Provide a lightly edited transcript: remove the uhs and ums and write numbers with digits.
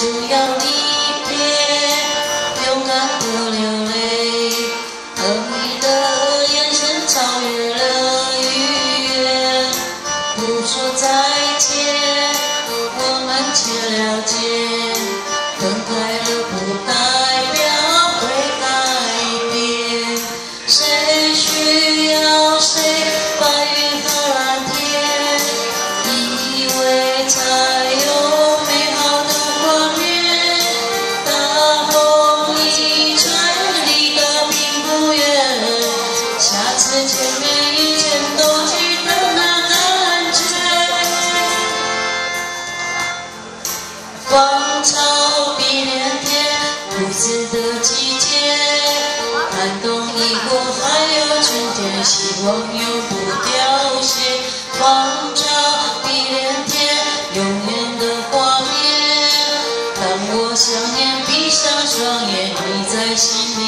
就要离别，勇敢的流泪，和你的眼神超越了语言。不说再见，我们且了解，分开了不代表会改变。谁需要谁，白云和蓝天，以为才有美好的画面。大风一吹，离得并不远，下次见面以前都记得那感觉。芳草碧连天，不死的季节，寒冬已过，还有春天，希望永不凋谢。芳草碧连天，永远的画面。当我想念，闭上双眼，你在心里。